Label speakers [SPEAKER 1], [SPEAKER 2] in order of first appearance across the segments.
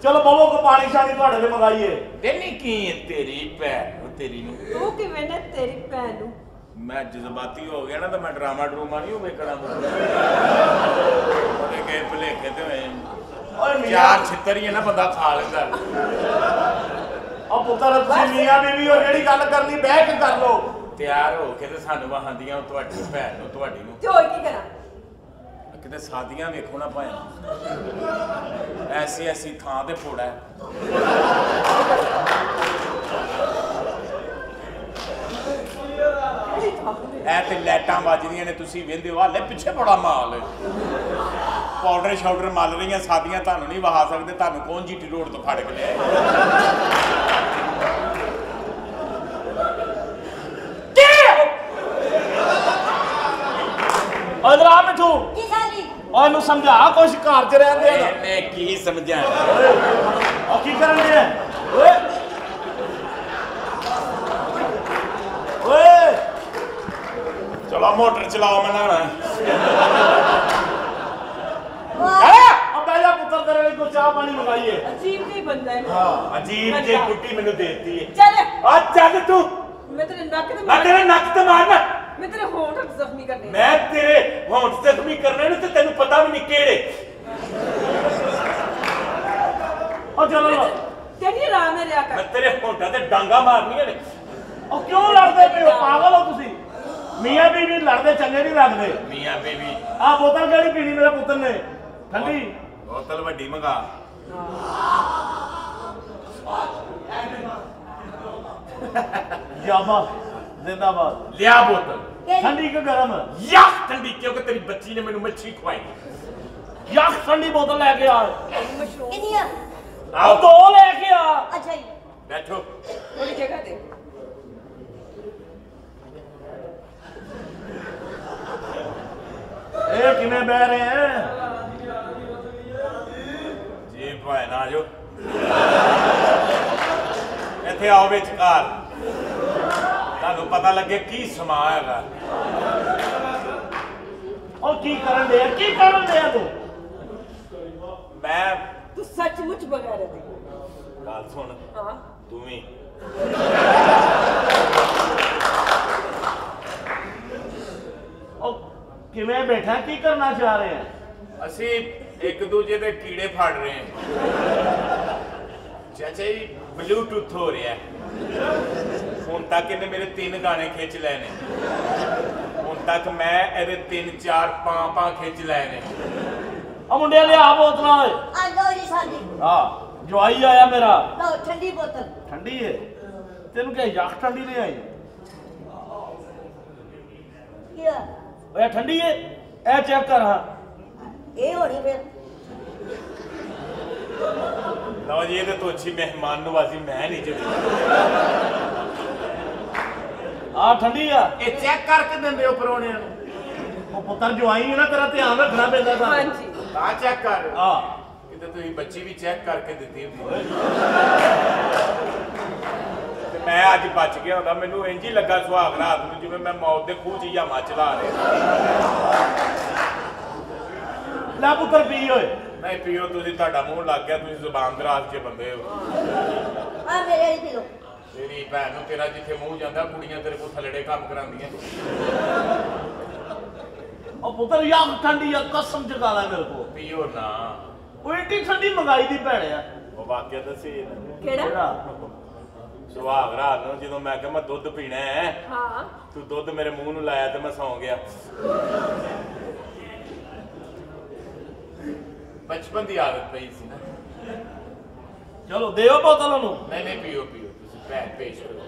[SPEAKER 1] चलो बवो को पानी शानी ਤੁਹਾਡੇ ਲਈ ਮੰਗਾਈਏ
[SPEAKER 2] ਦੇਨੀ ਕੀ ਤੇਰੀ ਭੈਣ ਨੂੰ ਤੇਰੀ ਨੂੰ
[SPEAKER 3] ਤੂੰ ਕਿਵੇਂ ਨੇ ਤੇਰੀ ਭੈਣ ਨੂੰ
[SPEAKER 2] ਮੈਂ ਜਜ਼ਬਾਤੀ ਹੋ ਗਿਆ ਨਾ ਤਾਂ ਮੈਂ ਡਰਾਮਾ ਨਹੀਂ ਵੇਖਣਾ ਉਹਦੇ ਕੇ ਭਲੇਖੇ ਤੇ ਹੋਏ ਓਏ ਯਾਰ ਛਿੱਤਰ ਹੀ ਹੈ ਨਾ ਬੰਦਾ ਖਾ ਲੈਂਦਾ
[SPEAKER 1] ਆ ਪੁੱਤਰ ਤੁਸੀਂ ਮੀਆਂ ਬੀਵੀ ਹੋ ਜਿਹੜੀ ਗੱਲ ਕਰਨੀ ਬਹਿ ਕੇ ਕਰ ਲੋ
[SPEAKER 2] ਤਿਆਰ ਹੋ ਕੇ ਤੇ ਸਾਨੂੰ ਵਹਾਂਦੀਆਂ ਤੁਹਾਡੀ ਭੈਣ ਨੂੰ ਤੁਹਾਡੀ ਨੂੰ
[SPEAKER 3] ਤੇ ਹੋਰ ਕੀ ਕਰਾਂ
[SPEAKER 2] ਕਿਤੇ ਸਾਦੀਆਂ ਵੇਖੋ ਨਾ ਭਾਵੇਂ ਐਸੀ ਐਸੀ ਥਾਂ ਤੇ ਫੋੜਾ ਹੈ ਐ ਤੇ ਲਾਈਟਾਂ ਵੱਜਦੀਆਂ ਨੇ ਤੁਸੀਂ ਵੇਂਦੇ ਹੋ ਹਾਲੇ ਪਿੱਛੇ ਬੜਾ ਮਾਲ ਪਾਊਡਰ ਸ਼ਾਊਡਰ ਮਲ ਰਹੀਆਂ ਸਾਦੀਆਂ ਤੁਹਾਨੂੰ ਨਹੀਂ ਵਹਾ ਸਕਦੇ ਤੁਹਾਨੂੰ ਕੌਣ ਜੀਟੀ ਰੋਡ ਤੋਂ ਫੜ ਕੇ ਲਿਆਏ
[SPEAKER 1] ਇਧਰ ਆ ਮਿੱਠੂ
[SPEAKER 3] ਕੀ ਸਾਲੀ
[SPEAKER 1] ਉਹਨੂੰ ਸਮਝਾ ਕੁਛ ਘਰ 'ਚ ਰਹਿੰਦੇ ਆ
[SPEAKER 2] ਮੈਂ ਕੀ ਸਮਝਾਂ
[SPEAKER 1] ਉਹ ਕੀ ਕਰਨ ਦੇ ਓਏ ਓਏ
[SPEAKER 2] ਚਲੋ ਮੋਟਰ ਚਲਾਓ ਮੈਂ ਨਹਾਣਾ
[SPEAKER 1] अब बैजा पुत्र तेरे लिए को चाह पानी मंगाइए
[SPEAKER 3] अजीब ही बंदा है
[SPEAKER 1] हाँ अजीब जी कुट्टी मैंने देती है
[SPEAKER 3] चल
[SPEAKER 1] आ चल तू
[SPEAKER 3] मैं तेरे नक ते
[SPEAKER 1] मैं तेरे नक ते मारना
[SPEAKER 3] मैं तेरे होंठ जख्मी करने
[SPEAKER 1] मैं तेरे होंठ जख्मी करने ने ते तेनू पता भी नहीं केड़े ओ चलो
[SPEAKER 3] तेरी आराम है रिया कर
[SPEAKER 1] मैं तेरे होंठा ते डांगा मारनियां ने ओ क्यों लड़दे पे हो पागल हो तुसी मियां बीवी लड़दे चंगे नहीं लगदे
[SPEAKER 2] ਮੀਆਂ ਬੀਵੀ
[SPEAKER 1] आ बोतल केड़ी पीनी मेरे पुत्र ने ठंडी
[SPEAKER 2] ਬੋਤਲ ਵੱਡੀ ਮੰਗਾ
[SPEAKER 1] जिंदाबाद जिंदाबाद
[SPEAKER 2] ਲਿਆ ਬੋਤਲ
[SPEAKER 1] ठंडी के गरम
[SPEAKER 2] ਯਾਕ ਠੰਡੀ ਕਿਉਂਕਿ ਤੇਰੀ ਬੱਚੀ ਨੇ ਮੈਨੂੰ ਮੱਛੀ ਖਵਾਈ
[SPEAKER 1] याक ठंडी बोतल लेके आ
[SPEAKER 3] किनिया
[SPEAKER 1] आओ दो लेके आ
[SPEAKER 3] अच्छा जी
[SPEAKER 2] ਬੈਠੋ
[SPEAKER 3] थोड़ी जगह दे
[SPEAKER 1] ए किने बह रहे हैं
[SPEAKER 2] ਜੀ ਭਾਈ ਨਾ ਆਜੋ ਇੱਥੇ ਆਓ ਵਿਚਕਾਰ ਤੁਹਾਨੂੰ ਪਤਾ ਲੱਗੇ ਕੀ ਸਮਾਂ ਹੈਗਾ
[SPEAKER 1] और की करन दे तू
[SPEAKER 2] ਮੈਂ
[SPEAKER 3] तू सचमुच बगैर है
[SPEAKER 2] ਗੱਲ ਸੁਣ
[SPEAKER 3] हां
[SPEAKER 2] ਤੂੰ ਵੀ
[SPEAKER 1] और किवें बैठा की करना चाह रहे हैं
[SPEAKER 2] ਅਸੀਂ ਇੱਕ ਦੂਜੇ ਦੇ ਕੀੜੇ ਫੜ ਰਹੇ ਹਾਂ ਚਾਚਾ ਜੀ ਬਲੂਟੁੱਥ ਹੋ ਰਿਹਾ ਹੁਣ ਤੱਕ ਇਹਨੇ ਮੇਰੇ 3 ਗਾਣੇ ਖਿੱਚ ਲਏ ਨੇ ਹੁਣ ਤੱਕ ਮੈਂ ਇਹਦੇ 3-4 ਪਾਂ ਖਿੱਚ ਲਏ ਨੇ
[SPEAKER 1] अब मुंडे ले आ बोतल
[SPEAKER 3] आ लो जी साली
[SPEAKER 1] हां जवाई आया मेरा
[SPEAKER 3] लो ठंडी बोतल
[SPEAKER 1] ठंडी है तेन क्या याक ठंडी ले आई
[SPEAKER 3] क्या
[SPEAKER 1] ओए ठंडी है ए चेक कर हां
[SPEAKER 3] ये होनी फिर
[SPEAKER 2] ਲਓ ਜੀ ਇਹਦੇ ਤੋਂ ਅੱਛੀ ਮਹਿਮਾਨ ਨਵਾਜ਼ੀ ਮੈਂ ਨਹੀਂ ਜਦੀ
[SPEAKER 1] आ ठंडी है
[SPEAKER 2] ਇਹ ਚੈੱਕ ਕਰਕੇ ਦਿੰਦੇ ਹੋ ਪਰੋਣਿਆਂ ਨੂੰ
[SPEAKER 1] ओ पुत्र जवाई है ना तेरा ध्यान रखना पैंदा था
[SPEAKER 3] हां जी
[SPEAKER 2] ਤਾਂ ਚੈੱਕ ਕਰ
[SPEAKER 1] हां
[SPEAKER 2] ਕਿਤੇ ਤੁਸੀਂ ਬੱਚੀ ਵੀ ਚੈੱਕ ਕਰਕੇ ਦਿੱਤੀ ਹੁੰਦੀ ਤੇ ਮੈਂ ਅੱਜ ਬਚ ਗਿਆ ਹੁੰਦਾ ਮੈਨੂੰ ਇੰਜ ਹੀ ਲੱਗਾ ਸੁਹਾਗ ਰਾਤ ਨੂੰ ਜਿਵੇਂ ਮੈਂ ਮੌਤ ਦੇ ਖੂਹ 'ਚ ਯਾਮਾ ਚਲਾ ਰਿਹਾ
[SPEAKER 1] ले पुत्र पी ओए
[SPEAKER 2] ਨਹੀਂ ਪੀਓ ਤੁਸੀਂ ਤੁਹਾਡਾ ਮੂੰਹ ਲੱਗ ਗਿਆ ਤੁਸੀਂ ਜ਼ੁਬਾਨ ਦਰਾਜ਼ ਕੇ ਬੰਦੇ ਹੋ
[SPEAKER 3] आ मेरे लिए पी लो
[SPEAKER 2] ਤੇਰੀ ਭੈਣ ਨੂੰ ਤੇਰਾ ਜਿੱਥੇ ਮੂੰਹ ਜਾਂਦਾ ਕੁੜੀਆਂ ਤੇਰੇ ਕੋਲ ਥੱਲੜੇ ਕੰਮ ਕਰਾਉਂਦੀਆਂ
[SPEAKER 1] ओ पुत्र याक ठंडी है कसम चुका ला मेरे को
[SPEAKER 2] ਪੀਓ ਨਾ
[SPEAKER 1] ओ इतनी ठंडी मंगाई दी भैने आ
[SPEAKER 2] ਉਹ ਵਾਕਿਆ ਦੱਸੀ
[SPEAKER 3] केड़ा
[SPEAKER 2] ਸੁਹਾਗ ਰਾਤ ਨੂੰ ਜਦੋਂ ਮੈਂ ਕਿਹਾ ਮੈਂ ਦੁੱਧ ਪੀਣਾ ਹੈ
[SPEAKER 3] हां
[SPEAKER 2] ਤੂੰ ਦੁੱਧ ਮੇਰੇ ਮੂੰਹ ਨੂੰ ਲਾਇਆ ਤੇ ਮੈਂ ਸੌਂ ਗਿਆ ਬਚਪਨ ਦੀ ਆਦਤ ਪਈ ਸੀ ਨਾ
[SPEAKER 1] चलो देओ बोतल नु
[SPEAKER 2] ਨਹੀਂ ਨਹੀਂ ਪੀਓ ਪੀਓ ਤੁਸੀਂ ਭੈਣ ਪੇਸ਼ ਕਰੋ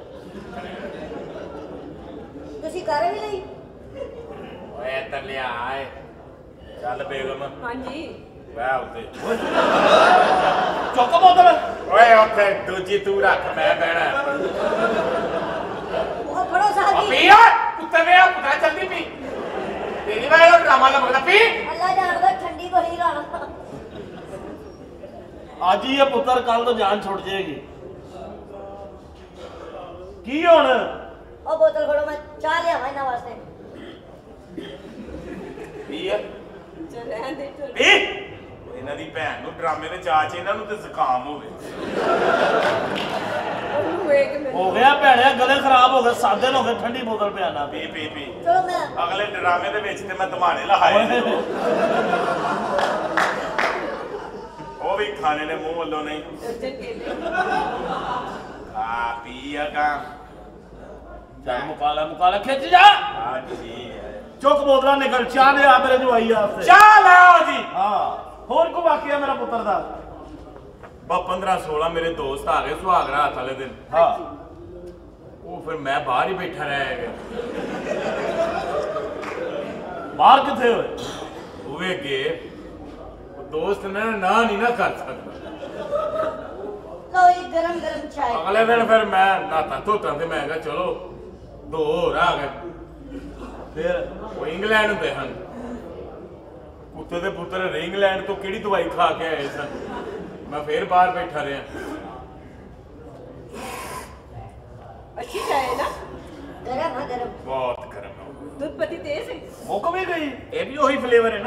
[SPEAKER 3] ਤੁਸੀਂ ਕਰ ਵੀ ਲਈ
[SPEAKER 2] ਓਏ ਇੱਧਰ ਲਿਆ ਆਏ ਚੱਲ ਬੇਗਮ
[SPEAKER 3] हां जी
[SPEAKER 2] ਵਾਹ ਉੱਤੇ
[SPEAKER 1] चौक बोतल
[SPEAKER 2] ਓਏ ਉੱਥੇ ਦੂਜੀ ਤੂੰ ਰੱਖ ਮੈਂ ਬਹਿਣਾ
[SPEAKER 3] ਉਹ ਫੜੋ ਸਾਹਬ
[SPEAKER 2] ਪੀ
[SPEAKER 3] ਜੀ
[SPEAKER 2] ਓਏ ਕੁੱਤੇ ਵੇ ਪੁੱਤਰਾ ਜਲਦੀ ਪੀ ਤੇਰੀ ਵਾਰ ਉਹ ਡਰਾਮਾ ਲੱਗਦਾ ਪੀ
[SPEAKER 3] ਅੱਲਾ ਜਾਣਦਾ ਠੰਡੀ ਬੜੀ ਰਾਣਾ
[SPEAKER 1] आज ही ये पुत्र कल तो जान छुट जाएगी की हुण
[SPEAKER 3] ਉਹ ਬੋਤਲ ਫੜੋ ਮੈਂ ਚਾਹ ਲਿਆਵਾਂ ਇਹਨਾਂ ਵਾਸਤੇ
[SPEAKER 2] ਪੀ ਆ
[SPEAKER 3] ਚੱਲ ਰਹਿਣ ਦੇ
[SPEAKER 2] ਪੀ ਇਹਨਾਂ ਦੀ ਭੈਣ ਨੂੰ ਡਰਾਮੇ ਦੇ ਚਾਚ ਇਹਨਾਂ ਨੂੰ ਤੇ ਜ਼ੁਕਾਮ ਹੋਵੇ।
[SPEAKER 1] ਹੋ ਗਿਆ ਭੈਣਿਆ, ਗਲੇ ਖਰਾਬ ਹੋ ਗਏ, 7 ਦਿਨ ਹੋ ਗਏ ਠੰਡੀ ਬੋਤਲ ਪਿਆਣਾ।
[SPEAKER 2] ਪੀ ਪੀ ਪੀ।
[SPEAKER 3] ਚਲੋ ਮੈਂ
[SPEAKER 2] ਅਗਲੇ ਡਰਾਮੇ ਦੇ ਵਿੱਚ ਤੇ ਮੈਂ ਧਮਾਣੇ ਲਹਾਏ ਨੇ। ਉਹ ਵੀ ਖਾਣੇ ਨੇ ਮੂੰਹ ਵੱਲੋਂ ਨਹੀਂ। ਆ ਪੀ ਅਗਾ
[SPEAKER 1] ਚੱਲ ਮੁਕਾ ਲੈ ਖਿੱਚ ਜਾ।
[SPEAKER 2] ਆ ਜੀ
[SPEAKER 1] ਚੁੱਕ ਬੋਤਲਾਂ ਨਿਕਲ, ਚਾਹ ਦੇ ਆ ਮੇਰੇ ਜਵਾਈ ਵਾਸਤੇ।
[SPEAKER 2] ਚਾਹ ਲਾਓ ਜੀ।
[SPEAKER 1] ਹਾਂ, ਹੋਰ ਕੋ ਵਾਕਿਆ ਮੇਰਾ ਪੁੱਤਰ ਦਾ?
[SPEAKER 2] ਬਾ 15-16 ਮੇਰੇ ਦੋਸਤ ਆ ਗਏ ਸੁਹਾਗ ਰਾਤ ਵਾਲੇ ਦਿਨ।
[SPEAKER 1] ਹਾਂ,
[SPEAKER 2] ਉਹ ਫਿਰ ਮੈਂ ਬਾਹਰ ਹੀ ਬੈਠਾ ਰਹਿ ਗਿਆ।
[SPEAKER 1] ਬਾਹਰ ਕਿੱਥੇ ਹੋਏ?
[SPEAKER 2] ਉਹ ਵੇ ਗਏ ਦੋਸਤ ਨੇ ਨਾ ਨਹੀਂ ਨਾ ਕਰ ਸਕਦਾ।
[SPEAKER 3] ਲਓ ਜੀ ਗਰਮ ਗਰਮ ਚਾय।
[SPEAKER 2] ਅਗਲੇ ਦਿਨ ਫਿਰ ਮੈਂ ਨਾਤਾ ਧੋਤਾ ਤੇ ਮੈਂ ਕਿਹਾ ਚਲੋ 2 ਹੋਰ ਆ ਗਏ।
[SPEAKER 1] ਫਿਰ
[SPEAKER 2] ਉਹ ਇੰਗਲੈਂਡ ਹੁੰਦੇ ਹਨ। ਕੁੱਤੇ ਦੇ ਪੁੱਤਰ ਇੰਗਲੈਂਡ ਤੋਂ ਕਿਹੜੀ ਦਵਾਈ ਖਾ ਕੇ ਆਏ ਸਨ। ਮੈਂ ਫਿਰ ਬਾਹਰ ਬੈਠਾ ਰਿਹਾ।
[SPEAKER 4] अच्छी चाय है ना?
[SPEAKER 3] गरम है गरम।
[SPEAKER 2] ਬਹੁਤ ਗਰਮ ਹੈ।
[SPEAKER 4] दूध पत्ती तेज है।
[SPEAKER 1] ਮੁੱਕ ਵੀ ਗਈ।
[SPEAKER 2] ਇਹ ਵੀ ਉਹੀ ਫਲੇਵਰ ਹੈ ਨਾ।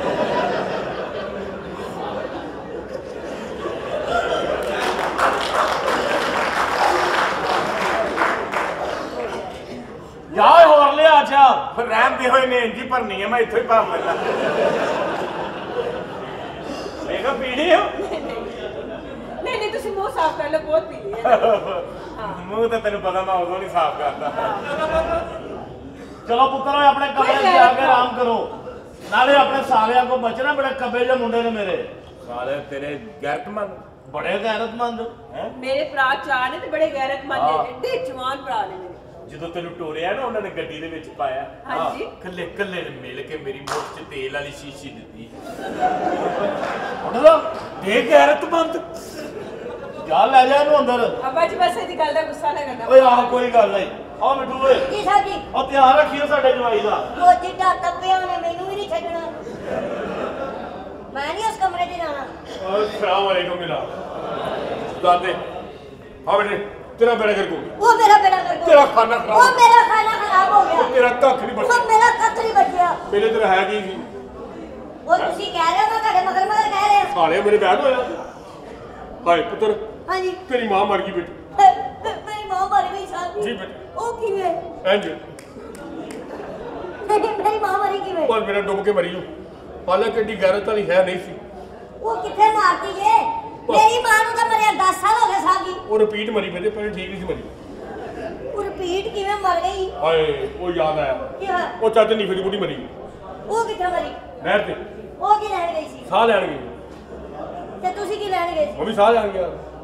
[SPEAKER 1] ਜਾ ਹੋਰ ਲਿਆ। ਅੱਛਾ
[SPEAKER 2] ਫਿਰ ਰਹਿਮ ਦੇ ਹੋਏ ਨੇ ਇੰਜੀ ਭਰਨੀ ਹੈ, ਮੈਂ ਇੱਥੋਂ ਹੀ ਭਰ ਲੈਂਦਾ। ਦੇਖੋ ਪੀੜੀ ਹੋ।
[SPEAKER 4] नहीं नहीं तुसी मुंह साफ कर लो, बहुत पी लिया।
[SPEAKER 2] ਮੂੰਹ ਤਾਂ ਤੈਨੂੰ ਪਤਾ ਮੈਂ ਉਦੋਂ ਨਹੀਂ ਸਾਫ਼ ਕਰਦਾ।
[SPEAKER 1] ਚਲੋ ਪੁੱਤਰ ਓਏ ਆਪਣੇ ਕਮਰੇ 'ਚ ਜਾ ਕੇ ਆਰਾਮ ਕਰੋ। ਨਾਲੇ ਆਪਣੇ ਸਾਲਿਆਂ ਕੋ ਬਚਣਾ, ਬੜੇ ਕੱਬੇ ਜਿਹੇ ਮੁੰਡੇ ਨੇ ਮੇਰੇ।
[SPEAKER 2] ਸਾਲੇ ਤੇਰੇ ਗੈਰਤਮੰਦ
[SPEAKER 1] ਬੜੇ ਗੈਰਤਮੰਦ
[SPEAKER 2] ਹੈ।
[SPEAKER 4] मेरे भरा चाह ने ते बड़े गैरतमंद ने, एडे जवान भरा ने मेरे।
[SPEAKER 2] ਜਦੋਂ ਤੈਨੂੰ ਟੋਰਿਆ ਨਾ ਉਹਨਾਂ ਨੇ ਗੱਡੀ ਦੇ ਵਿੱਚ ਪਾਇਆ,
[SPEAKER 4] ਹਾਂਜੀ।
[SPEAKER 2] ਕੱਲੇ ਕੱਲੇ ਨੇ ਮਿਲ ਕੇ ਮੇਰੀ ਮੁੱਠ 'ਚ ਤੇਲ ਵਾਲੀ ਸ਼ੀਸ਼ੀ ਦਿੱਤੀ।
[SPEAKER 1] ਉੱਠਦਾ
[SPEAKER 2] ਦੇ ਗੈਰਤਮੰਦ।
[SPEAKER 1] ਜਾ ਲੈ ਜਾ ਇਹਨੂੰ ਅੰਦਰ।
[SPEAKER 4] अब्बा जी बस इदी गल दा गुस्सा ना करना।
[SPEAKER 1] ਓਏ ਆਹ ਕੋਈ ਗੱਲ ਨਹੀਂ। ਆ ਮਿੱਠੂ ਓਏ,
[SPEAKER 3] जी साहब जी
[SPEAKER 1] ਉਹ ਧਿਆਨ ਰੱਖਿਓ ਸਾਡੇ ਜਵਾਈ ਦਾ।
[SPEAKER 3] वो जिड्डा तब्बे ने मैनू भी नहीं छड्डना। मैं नहीं उस कमरे च जाना।
[SPEAKER 2] अस्सलाम वालेकुम मेरा दादे। हाँ बेटे तेरा बेड़ा कर गया।
[SPEAKER 3] वो मेरा बेड़ा कर
[SPEAKER 2] तेरा खाना खराब
[SPEAKER 3] वो मेरा खाना खराब हो गया।
[SPEAKER 2] तेरा कख नहीं
[SPEAKER 3] वो
[SPEAKER 2] बचा।
[SPEAKER 3] मेरा कख नहीं बच गया।
[SPEAKER 2] मेरे तेरा है की
[SPEAKER 3] वो तुसी कह रहे हो, मैं ਤੁਹਾਡੇ मगर मगर कह रहे हो।
[SPEAKER 2] साले मेरे बैग होया। हाय पुत्र
[SPEAKER 3] हाँ जी
[SPEAKER 2] तेरी मां मर गई बेटे।
[SPEAKER 3] मेरी मां मर गई साहब
[SPEAKER 2] जी बेटे।
[SPEAKER 3] ओ किवे
[SPEAKER 2] इंज
[SPEAKER 3] मेरी मां मरी किवे
[SPEAKER 2] और मेरा डुब के मरी हो। हालांकि एडी गैरत वाली है नहीं सी।
[SPEAKER 3] वो किथे मारती जे मेरी मां ਨੂੰ ਤਾਂ ਮਰਿਆ 10 ਸਾਲ ਹੋ ਗਏ ਸਾਹਬ ਜੀ।
[SPEAKER 2] ਉਹ ਰਿਪੀਟ ਮਰੀ ਬੇਟੇ, ਪਹਿਲੇ ਠੀਕ ਨਹੀਂ ਸੀ ਮਰੀ।
[SPEAKER 3] ਉਹ ਰਿਪੀਟ ਕਿਵੇਂ ਮਰ ਗਈ?
[SPEAKER 2] ਹਾਏ ਉਹ ਯਾਦ ਆਇਆ,
[SPEAKER 3] ਕੀ ਹੋਇਆ?
[SPEAKER 2] ਉਹ ਚਾਚੇ ਨੀਫੇ ਦੀ ਬੁੱਢੀ ਮਰੀ
[SPEAKER 3] ਉਹ ਕਿੱਥੇ ਮਰੀ?
[SPEAKER 2] ਨਹਿਰ ਤੇ
[SPEAKER 3] ਉਹ ਕੀ ਲੈਣ ਗਈ ਸੀ?
[SPEAKER 2] ਸਾਹ ਲੈਣ ਗਈ।
[SPEAKER 3] ਤੇ ਤੁਸੀਂ ਕੀ ਲੈਣ ਗਏ ਸੀ?
[SPEAKER 2] ਉਹ ਵੀ ਸਾਹ ਲੈਣ ਗਿਆ।